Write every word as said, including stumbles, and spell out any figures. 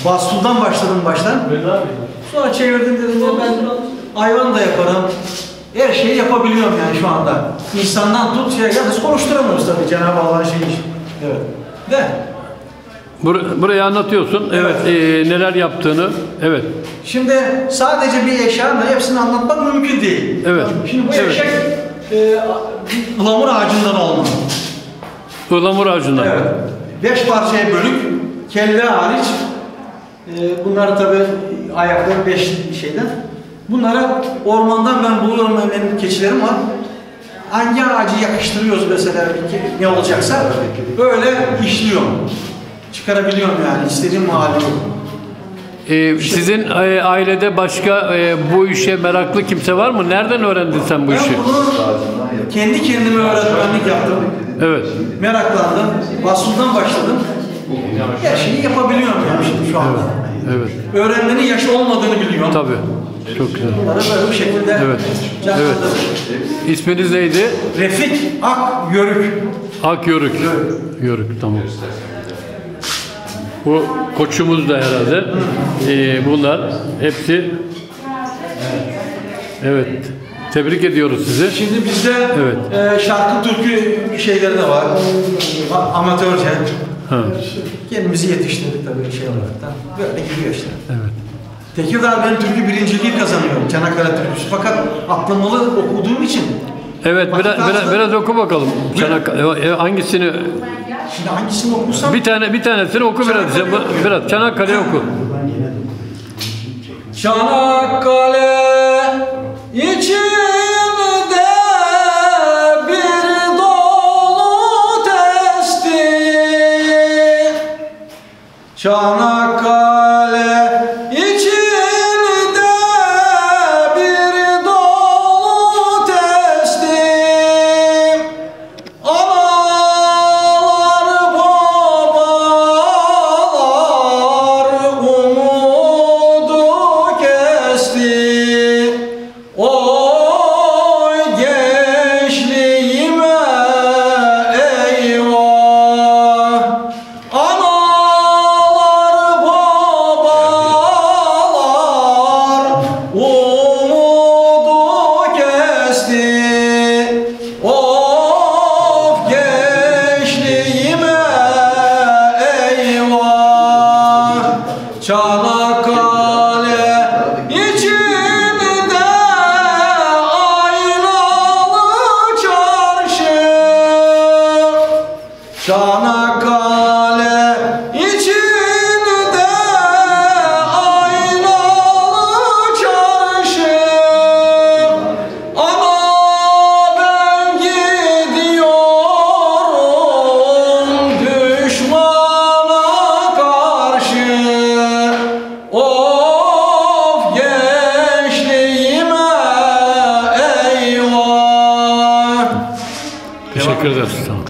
Bastur'dan başladım baştan. Sonra çevirdim dedim ya ben hayvan da yaparım. Her şeyi yapabiliyorum yani şu anda. İnsandan tut şey yalnız konuşturamıyoruz tabii Cenab-ı Allah'ın şeyi. Evet. De. Bur burayı anlatıyorsun. Evet. evet e, neler yaptığını. Evet. Şimdi sadece bir eşyanın hepsini anlatmak mümkün değil. Evet. Şimdi bu evet. eşek e, ıhlamur ağacından olma. Ihlamur ağacından. Evet. Beş parçaya bölük, kelle hariç. E, bunlar tabii ayakları beş şeyden. Bunları ormandan ben buluyorum, benim keçilerim var. Hangi ağacı yakıştırıyoruz mesela ne olacaksa böyle işliyorum. Çıkarabiliyorum yani istediğim hali yok. Ee, sizin e, ailede başka e, bu işe meraklı kimse var mı? Nereden öğrendin sen bu ben işi? Ben bunu kendi kendime öğretmenlik yaptım. Evet. Meraklandım. Basından başladım. Her şeyi yapabiliyorum yani şimdi şu anda. Evet. Öğrenmenin yaşı olmadığını biliyorum. Tabii. Çok güzel. Bunları böyle bir şekilde evet. evet. İsminiz neydi? Refik Ak Yörük. Ak Yörük. Yörük, tamam. Bu koçumuz da herhalde. Ee, bunlar hepsi. Evet. Tebrik ediyoruz sizi. Şimdi bizde evet. e, şarkı türkü şeyleri de var. Amatörce. Ha. Kendimizi yetiştirdik tabii şey olarak da. Böyle gidiyor işte. Evet. Tekirdağ benim türkü birinciliği kazanıyorum. Çanakkale türküsü. Fakat atlamalı okuduğum için. Evet, biraz, biraz, biraz oku bakalım. Çanakkale, hangisini? Şimdi hangisini okusam? Bir tane, bir tanesini oku biraz. Biraz Çanakkale oku. Çanakkale içinde bir dolu testi. Çanakkale içinde bir dolu testi. Analar babalar umudu kesti. Oy gençliğime eyvah. Analar babalar umudu kesti. Of gençliğime eyvah. Çanakkale içinde aynalı çarşı. Çanakkale içinde aynalı çarşı. Ama ben gidiyorum düşmana karşı. Of gençliğime eyvah. Teşekkür ederiz. Tamam.